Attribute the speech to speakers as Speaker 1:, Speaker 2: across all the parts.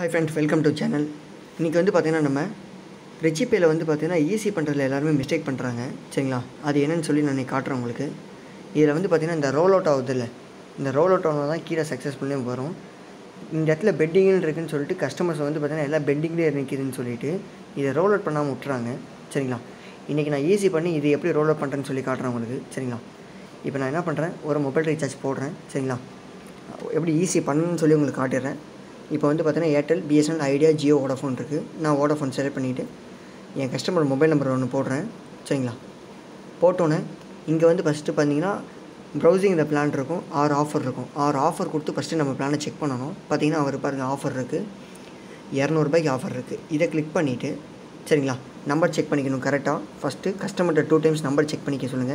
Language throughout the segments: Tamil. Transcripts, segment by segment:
Speaker 1: high friends welcome to channel इनकी वो पाती नम्बर रिची पे पाती ईसी पड़े एल्लारुमे मिस्टेक पड़ांगे சரிங்களா அது என்னன்னு சொல்லி நான் காட்றேன் உங்களுக்கு இதில் பாத்தீங்கன்னா இந்த ரோல் அவுட் ஆகுதுல்ல இந்த ரோல் அவுட் ஆனது தான் கீழ சக்சஸ்ஃபுல்லி வரும் இந்த இடத்துல பெண்டிங் இருக்குன்னு சொல்லிட்டு கஸ்டமர்ஸ் பாத்தீங்கன்னா எல்லா பெண்டிங்லயே நிக்குதுன்னு சொல்லிட்டு இத ரோல் அவுட் பண்ணாம விட்டுறாங்க சரிங்களா இன்னைக்கு நான் ஈஸி பண்ணி இது எப்படி ரோல் அவுட் பண்றேன்னு சொல்லி காட்றேன் உங்களுக்கு சரிங்களா இப்போ நான் என்ன பண்றேன் ஒரு மொபைல் ரீசார்ஜ் போடுறேன் சரிங்களா எப்படி ஈஸி பண்ணனும்னு சொல்லி உங்களுக்கு காட்டிறேன் இப்போ பார்த்தீங்கன்னா Airtel BSNL Idea Jio Vodafone இருக்கு நான் வோடாஃபோன் செலக்ட் பண்ணிட்டு என் கஸ்டமர் மொபைல் நம்பர் ஒன்னு போடுறேன் சரிங்களா போட்டோனே இங்க ஃபர்ஸ்ட் பாத்தீங்கன்னா ப்ரௌசிங் தி பிளான் இருக்கும் ஆர் ஆஃபர் இருக்கும் ஆர் ஆஃபர் கொடுத்து ஃபர்ஸ்ட் நம்ம பிளானை செக் பண்ணனும் பாத்தீங்கன்னா அவர் பாருங்க ஆஃபர் இருக்கு 200 ரூபாய்க்கு ஆஃபர் இருக்கு இத கிளிக் பண்ணிட்டு சரிங்களா நம்பர் செக் பண்ணிக்கணும் கரெக்ட்டா ஃபர்ஸ்ட் கஸ்டமர்ட்ட 2 டைம்ஸ் நம்பர் செக் பண்ணிக்க சொல்லுங்க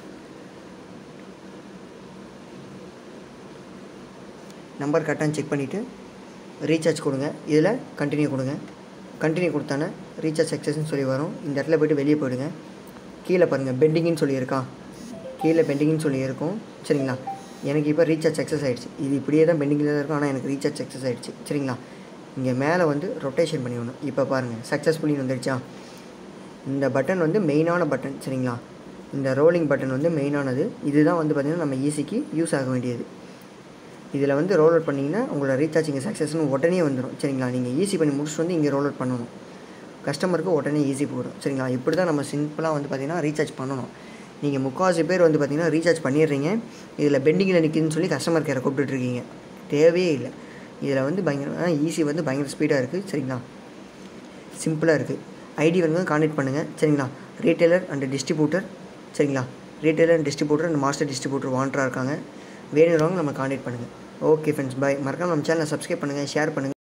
Speaker 1: நம்பர் கரெக்ட்டா செக் பண்ணிட்டு ரீசார்ஜ் கொடுங்க இதல கண்டினியூ கொடுங்க கண்டினியூ கொடுத்தானே ரீசார்ஜ் சக்சஸ் னு சொல்லி வரும் இந்த இடத்துல போய்ட்டு வெளிய போய்டுங்க கீழ பாருங்க பெண்டிங் னு சொல்லி இருக்கா கீழ பெண்டிங் னு சொல்லி இருக்கும் சரிங்களா எனக்கு இப்போ ரீசார்ஜ் சக்சஸ் ஆயிடுச்சு இது இப்படியே தான் பெண்டிங்ல தான் இருக்கும் ஆனா எனக்கு ரீசார்ஜ் சக்சஸ் ஆயிடுச்சு சரிங்களா இங்க மேலே ரொட்டேஷன் பண்ணிடணும் இப்போ பாருங்க சக்சஸ்ஃபுல்லி வந்துருச்சா இந்த பட்டன் மெயினான பட்டன் சரிங்களா இந்த ரோலிங் பட்டன் மெயினானது இதுதான் பாத்தீங்கன்னா நம்ம ஈஸிக்கு யூஸ் ஆக வேண்டியது இதில ரோல் அவுட் பண்ணீங்கன்னா உங்களோட ரீசார்ஜ் இங்க சக்சஸ் னு உடனே வந்துரும் சரிங்களா நீங்க ஈஸி பண்ணி முடிச்சிட்டு இங்க ரோல் அவுட் பண்ணனும் கஸ்டமருக்கு உடனே ஈஸி போடும் சரிங்களா இப்படி தான் நம்ம சிம்பிளா பாத்தீங்கன்னா ரீசார்ஜ் பண்ணனும் நீங்க முக்காவாசி பேர் பாத்தீங்கன்னா ரீசார்ஜ் பண்ணிடுறீங்க இதில பெண்டிங்ல நிக்குதுன்னு சொல்லி கஸ்டமர் கேரை கூப்பிட்டுட்டு இருக்கீங்க தேவையே இல்ல இதில பயங்கர ஈஸி பயங்கர ஸ்பீடா இருக்கு சரிங்களா சிம்பிளா இருக்கு ஐடி கான்டாக்ட் பண்ணுங்க சரிங்களா ரீட்டைலர் அண்ட் டிஸ்ட்ரிபியூட்டர் சரிங்களா retailer and distributor and master distributor வாண்டரா இருக்காங்க வேணும்றவங்க நம்ம கான்டாக்ட் பண்ணுங்க ஓகே फ्रेंड्स பை மறக்காம நம்ம சேனலை சப்ஸ்கிரைப் பண்ணுங்க ஷேர் பண்ணுங்க